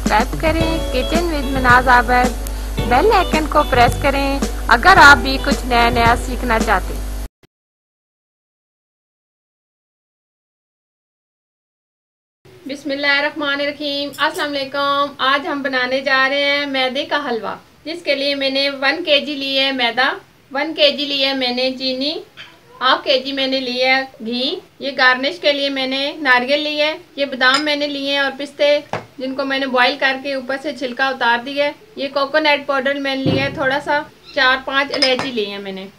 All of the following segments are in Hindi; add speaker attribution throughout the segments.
Speaker 1: सब्सक्राइब करें kitchen with Mehnaz Abid, bell icon को प्रेस करें अगर आप भी कुछ नया नया सीखना चाहते हैं। बिस्मिल्लाहिर्रहमानिर्रहीम, अस्सलाम वालेकुम। आज हम बनाने जा रहे हैं मैदे का हलवा, जिसके लिए मैंने 1 kg ली है मैदा, 1 kg ली है मैंने चीनी, ½ kg मैंने लिया है घी। ये गार्निश के लिए मैंने नारियल ली है, ये बादाम मैंने लिए हैं और पिस्ते जिनको मैंने बॉईल करके ऊपर से छिलका उतार दिया है। ये कोकोनट पाउडर मैंने लिया है थोड़ा सा, 4-5 इलायची ली है मैंने।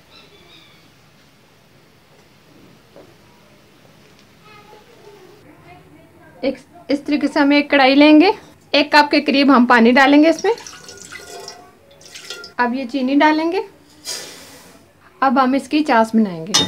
Speaker 1: इस तरीके से हम एक कढ़ाई लेंगे, 1 कप के करीब हम पानी डालेंगे इसमें। अब ये चीनी डालेंगे। अब हम इसकी चाश बनाएंगे।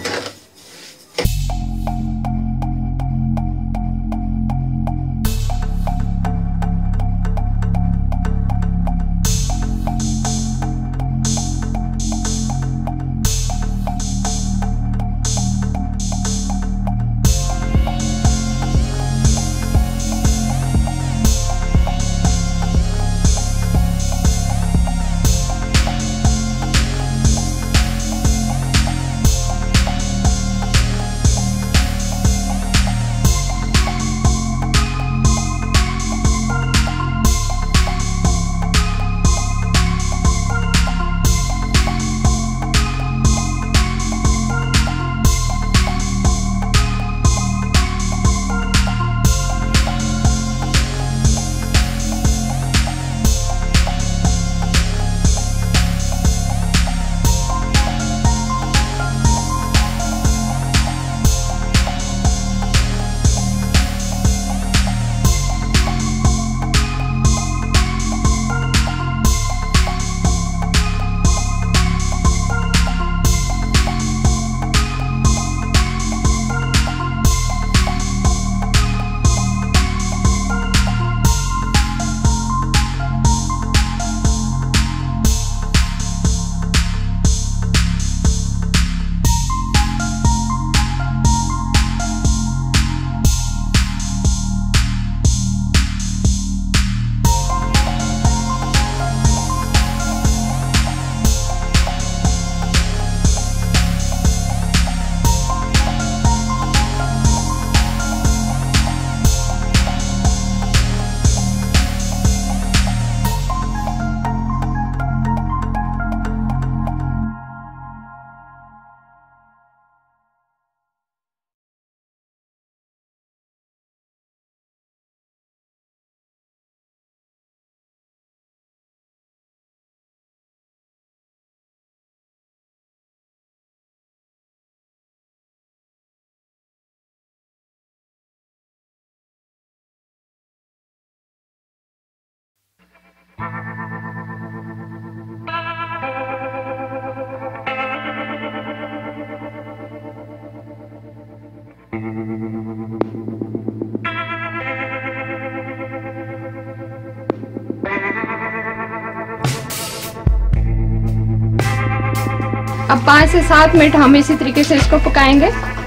Speaker 1: अब 5 से 7 मिनट हम इसी तरीके से इसको पकाएंगे।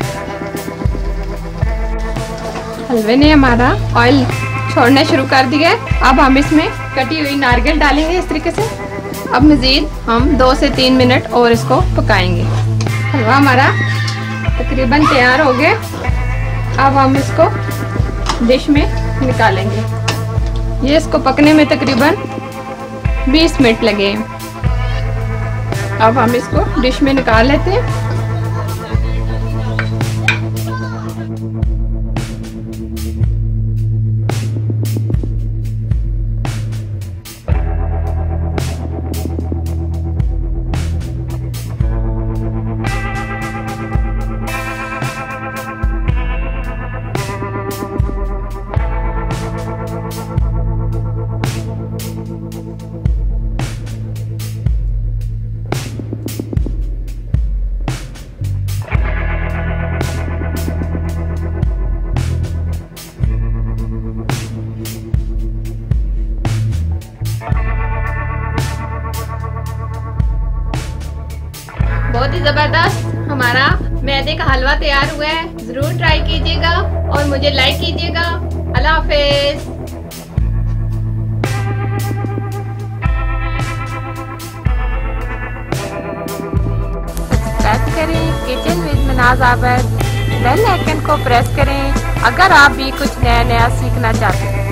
Speaker 1: हलवे ने हमारा ऑयल छोड़ना शुरू कर दिया है। अब हम इसमें कटी हुई नारियल डालेंगे इस तरीके से। अब मज़ीद हम 2 से 3 मिनट और इसको पकाएंगे। हलवा हमारा तकरीबन तैयार हो गया। अब हम इसको डिश में निकालेंगे। ये इसको पकने में तकरीबन 20 मिनट लगे। अब हम इसको डिश में निकाल लेते हैं। बहुत ही ज़बरदस्त हमारा मैदे का हलवा तैयार हुआ है। ज़रूर ट्राई कीजिएगा और मुझे लाइक कीजिएगा। अल्लाह हाफिज़। करें kitchen with Mehnaz Abid, bell icon को प्रेस करें अगर आप भी कुछ नया नया सीखना चाहते हैं।